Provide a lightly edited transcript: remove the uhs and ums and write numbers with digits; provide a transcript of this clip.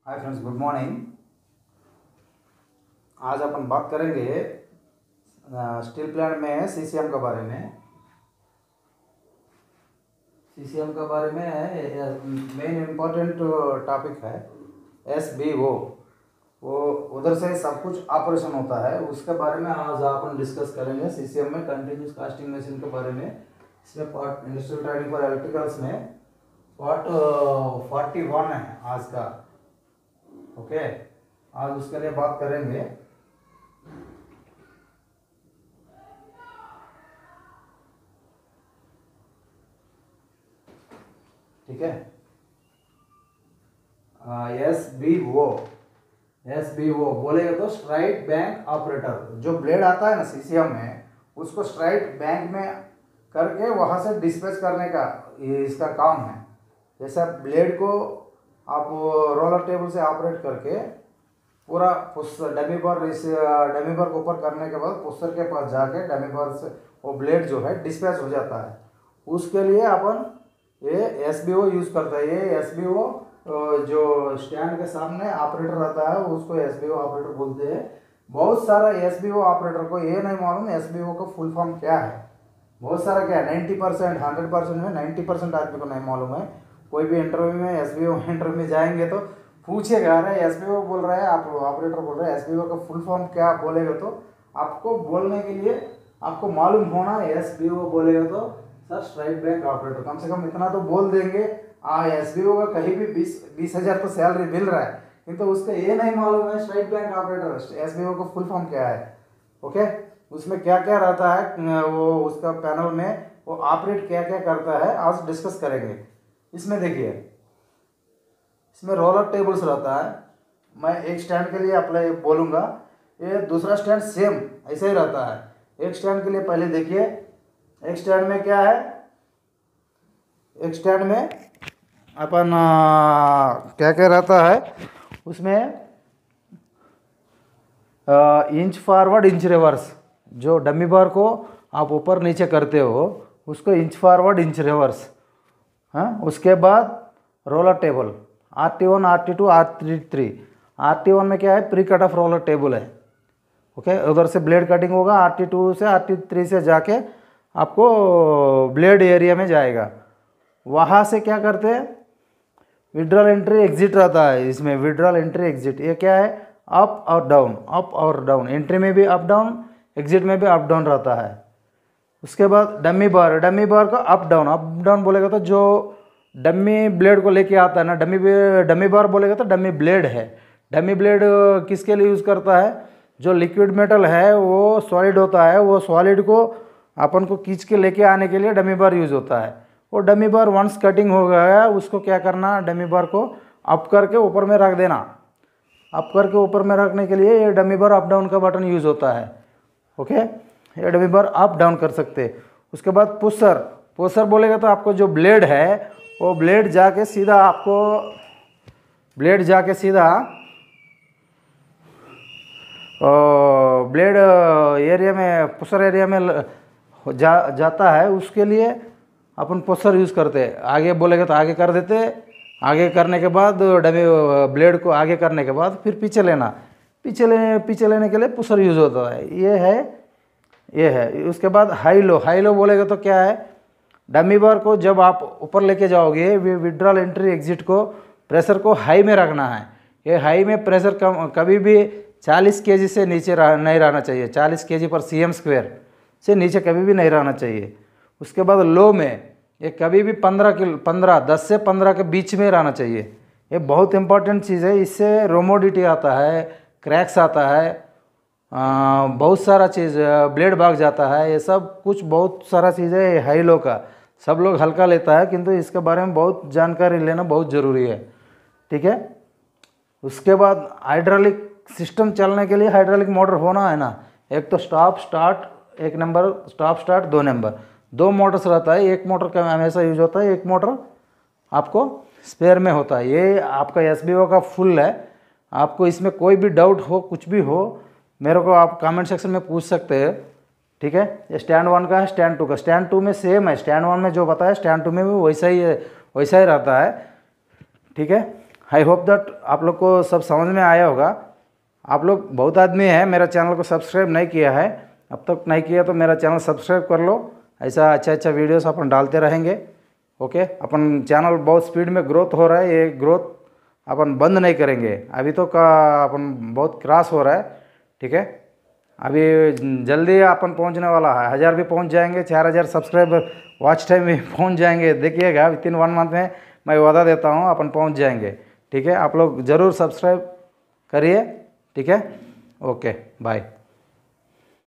Hi friends, good morning. आज अपन बात करेंगे स्टील प्लांट में सीसीएम के बारे में। सीसीएम के बारे में मेन इम्पोर्टेंट टॉपिक है एसबीओ। वो उधर से सब कुछ ऑपरेशन होता है, उसके बारे में आज अपन डिस्कस करेंगे। सीसीएम में कंटिन्यूस कास्टिंग मशीन के बारे में, इसमें part industrial training for electricals में पार्ट 41 है आज का। ओके, आज उसके लिए बात करेंगे। ठीक है, एस बी ओ बोलेगा तो स्ट्राइट बैंक ऑपरेटर। जो ब्लेड आता है ना सीसीएम में, उसको स्ट्राइट बैंक में करके वहां से डिस्पैच करने का ये इसका काम है। जैसा ब्लेड को आप रोलर टेबल से ऑपरेट करके पूरा डमी बार इस डमी बार को ऊपर करने के बाद पुस्तर के पास जाके डमी बार से वो ब्लेड जो है डिस्पैच हो जाता है। उसके लिए अपन ये एसबीओ यूज़ करता है। ये एसबीओ जो स्टैंड के सामने ऑपरेटर रहता है उसको एसबीओ ऑपरेटर बोलते हैं। बहुत सारा एसबीओ ऑपरेटर को ये नहीं मालूम एसबीओ का फुल फॉर्म क्या है। बहुत सारा क्या है, 90% 100% में 90% आदमी को नहीं मालूम है। कोई भी इंटरव्यू में एसबीओ इंटरव्यू में जाएंगे तो पूछेगा, अरे एसबीओ बोल रहा है, आप ऑपरेटर बोल रहे हैं, एसबीओ का फुल फॉर्म क्या बोलेगा तो आपको बोलने के लिए आपको मालूम होना। एसबीओ बोलेगा तो सर स्ट्राइट बैंक ऑपरेटर, कम से कम इतना तो बोल देंगे। एसबीओ का कहीं भी 20,000 तो सैलरी मिल रहा है, किंतु उसका ये नहीं मालूम है स्ट्राइट बैंक ऑपरेटर एसबीओ का फुल फॉर्म क्या है। ओके, उसमें क्या क्या रहता है, वो उसका पैनल में वो ऑपरेट क्या क्या करता है, आज डिस्कस करेंगे। इसमें देखिए, इसमें रोलर टेबल्स रहता है। मैं एक स्टैंड के लिए अप्लाई बोलूँगा, ये दूसरा स्टैंड सेम ऐसे ही रहता है। एक स्टैंड के लिए पहले देखिए, एक स्टैंड में क्या है, एक स्टैंड में अपन क्या क्या रहता है, उसमें इंच फॉरवर्ड इंच रिवर्स। जो डमी बार को आप ऊपर नीचे करते हो उसको इंच फॉरवर्ड इंच रिवर्स। हाँ, उसके बाद roller table RT1 RT2 RT3। RT1 में क्या है, pre cut off roller table है। ओके, उधर से ब्लेड कटिंग होगा, RT2 से RT3 से जाके आपको ब्लेड एरिया में जाएगा। वहाँ से क्या करते हैं, विड्रॉल एंट्री एग्जिट रहता है। इसमें विड्रॉल एंट्री एग्जिट ये क्या है, अप और डाउन, अप और डाउन। एंट्री में भी अप डाउन, एग्जिट में भी अप डाउन रहता है। उसके बाद डमी बार का अप डाउन बोलेगा तो जो डमी ब्लेड को लेके आता है ना, डमी बार बोलेगा तो डमी ब्लेड है। डमी ब्लेड किसके लिए यूज़ करता है, जो लिक्विड मेटल है वो सॉलिड होता है, वो सॉलिड को अपन को खींच के लेके आने के लिए डमी बार यूज़ होता है। वो डमी बार वंस कटिंग हो गया, उसको क्या करना, डमी बार को अप करके ऊपर में रख देना। अप करके ऊपर में रखने के लिए ये डमी बार अप डाउन का बटन यूज़ होता है। ओके, ये डमी बार अप डाउन कर सकते हैं। उसके बाद पुशर बोलेगा तो आपको जो ब्लेड है वो ब्लेड जाके सीधा ब्लेड एरिया में, पुशर एरिया में जाता है। उसके लिए अपन पुशर यूज़ करते हैं। आगे बोलेगा तो आगे कर देते, आगे करने के बाद डमी ब्लेड को आगे करने के बाद फिर पीछे लेने के लिए पुशर यूज़ होता है। ये है। उसके बाद हाई लो बोलेगा तो क्या है, डमी बार को जब आप ऊपर लेके जाओगे, विड्रॉल एंट्री एग्जिट को प्रेशर को हाई में रखना है। ये हाई में प्रेशर कभी भी 40 kg से नीचे नहीं रहना चाहिए। 40 kg पर cm² से नीचे कभी भी नहीं रहना चाहिए। उसके बाद लो में ये कभी भी 10 से 15 के बीच में रहना चाहिए। ये बहुत इंपॉर्टेंट चीज़ है। इससे रोमोडिटी आता है, क्रैक्स आता है, बहुत सारा चीज़, ब्लेड भाग जाता है। ये सब कुछ बहुत सारा चीज़ है हाई लो का। सब लोग हल्का लेता है, किंतु इसके बारे में बहुत जानकारी लेना बहुत ज़रूरी है। ठीक है। उसके बाद हाइड्रोलिक सिस्टम चलने के लिए हाइड्रोलिक मोटर होना है ना। एक तो स्टॉप स्टार्ट, एक number stop start, 2 number, 2 motors रहता है। एक मोटर का हमेशा यूज होता है, एक मोटर आपको स्पेयर में होता है। ये आपका एसबीओ का फुल है। आपको इसमें कोई भी डाउट हो, कुछ भी हो, मेरे को आप कमेंट सेक्शन में पूछ सकते हैं। ठीक है। ये स्टैंड 1 का है, स्टैंड 2 का। स्टैंड 2 में सेम है, स्टैंड 1 में जो बताया स्टैंड 2 में भी वैसा ही रहता है। ठीक है। आई होप दैट आप लोग को सब समझ में आया होगा। आप लोग बहुत आदमी हैं मेरा चैनल को सब्सक्राइब नहीं किया है, अब तक नहीं किया तो मेरा चैनल सब्सक्राइब कर लो। ऐसा अच्छा वीडियोस अपन डालते रहेंगे। ओके, अपन चैनल बहुत स्पीड में ग्रोथ हो रहा है, ये ग्रोथ अपन बंद नहीं करेंगे। अभी तो का अपन बहुत क्रॉस हो रहा है, ठीक है। अभी जल्दी अपन पहुंचने वाला है, 1000 भी पहुंच जाएंगे, 4000 सब्सक्राइबर वॉच टाइम भी पहुंच जाएंगे। देखिएगा विथिन 1 मंथ में मैं वादा देता हूं अपन पहुंच जाएंगे, ठीक है। आप लोग ज़रूर सब्सक्राइब करिए, ठीक है। Okay, bye.